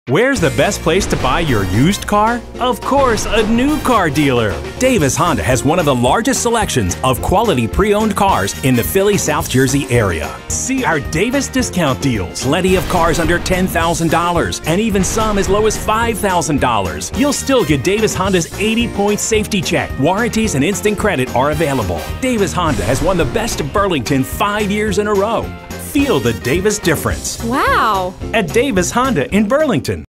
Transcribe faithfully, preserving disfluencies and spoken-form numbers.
Where's the best place to buy your used car? Of course, a new car dealer. Davis Honda has one of the largest selections of quality pre-owned cars in the Philly, South Jersey area. See our Davis discount deals. Plenty of cars under ten thousand dollars and even some as low as five thousand dollars. You'll still get Davis Honda's eighty point safety check. Warranties and instant credit are available. Davis Honda has won the Best of Burlington five years in a row. Feel the Davis difference. Wow! At Davis Honda in Burlington.